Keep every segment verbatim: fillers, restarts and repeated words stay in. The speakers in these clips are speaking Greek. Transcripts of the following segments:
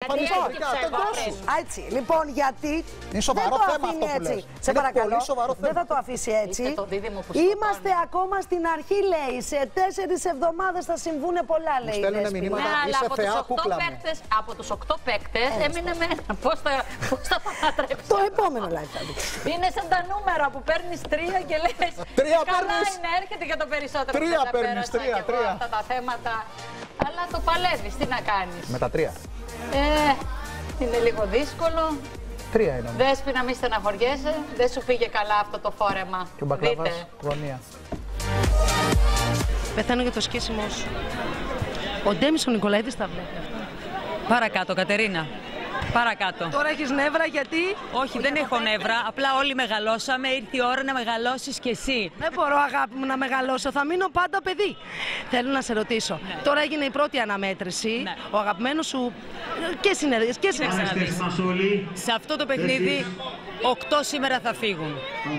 Έτσι, λοιπόν, γιατί είναι σοβαρό δεν το θέμα αφήνει αυτό που έτσι. λες. Σε είναι παρακαλώ, πολύ σοβαρό δεν θέμα. θα το αφήσει έτσι. Είμαστε σκοτώνει. ακόμα στην αρχή, λέει. Σε τέσσερις εβδομάδες θα συμβούν πολλά, λέει. Στέλνουνε μηνύματα. Ναι, αλλά από τους οκτώ παίκτες, από τους οκτώ παίκτες έμεινε με ένα. Πώς θα, πώς θα ανατρέψει. Το επόμενο live θα δείξει. Είναι σαν τα νούμερα που παίρνεις τρία και λες. Τρία καλά παίρνεις. είναι, έρχεται για το περισσότερο. Τρία που τα παίρνεις, πέρασα τρία, και εγώ τρία. αυτά τα θέματα. Αλλά το παλεύεις, τι να κάνεις. Με τα τρία. Ε, είναι λίγο δύσκολο. Τρία είναι. Δέσποινα, μη στεναχωριέσαι. Δεν σου πήγε καλά αυτό το φόρεμα. Και ο Μπακλαβάς, γωνία. Πεθαίνω για το σκίσιμο σου. Ο Ντέμις ο Νικολαίδης τα βλέπει αυτά. Παρακάτω, Κατερίνα. Παρακάτω. Τώρα έχεις νεύρα γιατί. Όχι, δεν έχω νεύρα. Απλά όλοι μεγαλώσαμε. Ήρθε η ώρα να μεγαλώσεις κι εσύ. Δεν μπορώ, αγάπη μου, να μεγαλώσω. Θα μείνω πάντα παιδί. Θέλω να σε ρωτήσω. Ναι. Τώρα έγινε η πρώτη αναμέτρηση. Ναι. Ο αγαπημένος σου. Και συνεργασίες και συνεργασίες. Σε αυτό το παιχνίδι, οκτώ σήμερα θα φύγουν.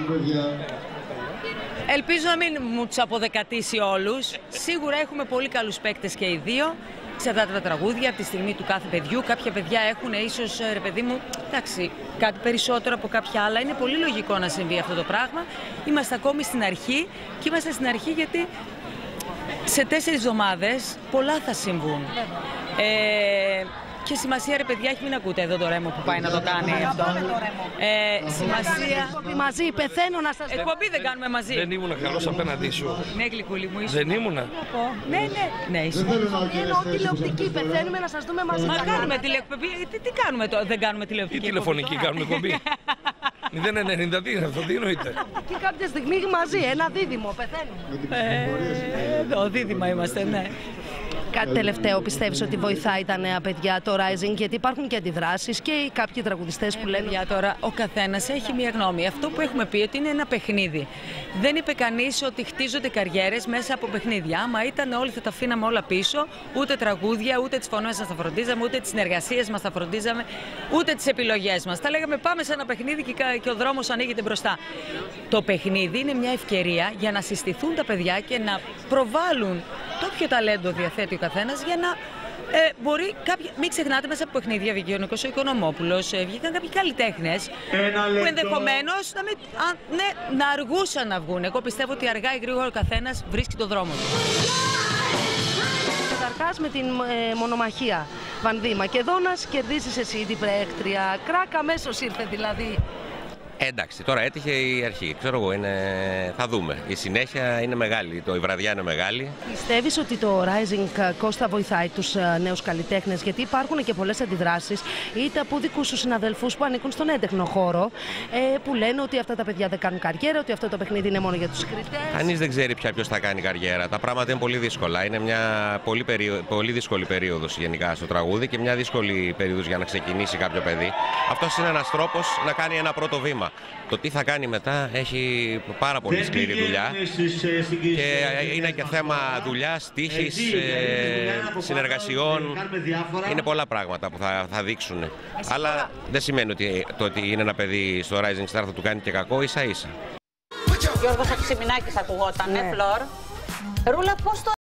Ελπίζω να μην μου τους αποδεκατήσει όλους. Σίγουρα έχουμε πολύ καλούς παίκτες και οι δύο. Σε αυτά τα τραγούδια, από τη στιγμή του κάθε παιδιού, κάποια παιδιά έχουν ίσως, ρε παιδί μου, εντάξει, κάτι περισσότερο από κάποια άλλα. Είναι πολύ λογικό να συμβεί αυτό το πράγμα. Είμαστε ακόμη στην αρχή και είμαστε στην αρχή γιατί σε τέσσερις εβδομάδες πολλά θα συμβούν. Ε, και σημασία, ρε παιδιά, έχει, μην ακούτε εδώ το Ρέμο που πάει να το κάνει αυτό. Ε, σημασία. Μαζί, πεθαίνω να σας πω. Εκπομπή δεν κάνουμε μαζί. Δεν ήμουν καλός απέναντί σου. Ναι, γλυκούλη μου, ήσουν. Δεν ήμουνα. Ναι, ναι, ναι, ήσουν. Εννοώ τηλεοπτική, πεθαίνουμε να σας δούμε μαζί. Μα κάνουμε τηλεεκπομπή. Τι, τι κάνουμε τώρα, δεν κάνουμε τηλεοπτική. Τι τηλεφωνική κάνουμε εκπομπή. μηδέν ενενήντα τι είναι αυτό, τι εννοείται. Και κάποια στιγμή μαζί, ένα δίδυμο, πεθαίνουμε. Ε, εδώ δίδυμα είμαστε, ναι. Κάτι τελευταίο, πιστεύεις ότι βοηθάει τα νέα παιδιά το Rising, γιατί υπάρχουν και αντιδράσεις και κάποιοι τραγουδιστές που λένε. Για τώρα, ο καθένας έχει μία γνώμη. Αυτό που έχουμε πει ότι είναι ένα παιχνίδι. Δεν είπε κανείς ότι χτίζονται καριέρες μέσα από παιχνίδια. Άμα ήταν όλοι θα τα αφήναμε όλα πίσω, ούτε τραγούδια, ούτε τις φωνές μας τα φροντίζαμε, ούτε τις συνεργασίες μας τα φροντίζαμε, ούτε τις επιλογές μας. Τα λέγαμε πάμε σε ένα παιχνίδι και ο δρόμος ανοίγεται μπροστά. Το παιχνίδι είναι μια ευκαιρία για να συστηθούν τα παιδιά και να προβάλλουν το όποιο ταλέντο διαθέτει ο καθένας για να ε, μπορεί κάποια... Μην ξεχνάτε, μέσα από παιχνίδια βγήκε ο Νίκος ο Οικονομόπουλος, ε, βγήκαν κάποιοι καλλιτέχνες που ενδεχομένως να, μην, α, ναι, να αργούσαν να βγουν. Εγώ πιστεύω ότι αργά ή γρήγορα ο καθένας βρίσκει τον δρόμο του. Καταρχάς με την ε, μονομαχία Βανδύ Μακεδόνας κερδίζεις εσύ την πρέκτρια. Κράκα αμέσως ήρθε δηλαδή. Εντάξει, τώρα έτυχε η αρχή. Ξέρω εγώ, είναι... θα δούμε. Η συνέχεια είναι μεγάλη, το... η βραδιά είναι μεγάλη. Πιστεύεις ότι το Rising, Κώστα, βοηθάει τους νέους καλλιτέχνες? Γιατί υπάρχουν και πολλές αντιδράσεις, είτε από δικούς σου συναδελφούς που ανήκουν στον έντεχνο χώρο, ε, που λένε ότι αυτά τα παιδιά δεν κάνουν καριέρα, ότι αυτό το παιχνίδι είναι μόνο για τους κριτές. Κανείς δεν ξέρει πια ποιος θα κάνει καριέρα. Τα πράγματα είναι πολύ δύσκολα. Είναι μια πολύ, περίοδο... πολύ δύσκολη περίοδος γενικά στο τραγούδι και μια δύσκολη περίοδος για να ξεκινήσει κάποιο παιδί. Αυτός είναι ένας τρόπος να κάνει ένα πρώτο βήμα. Το τι θα κάνει μετά έχει πάρα πολύ σκληρή δουλειά και είναι και θέμα δουλειάς, τύχης, ε, συνεργασιών. Είναι πολλά πράγματα που θα, θα δείξουν. Αλλά δεν σημαίνει ότι το ότι είναι ένα παιδί στο Rising Star θα του κάνει και κακό, ίσα ίσα. Γιώργος Αξιμινάκης ακουγόταν, ναι. Φλόρ. Ρούλα, πώς το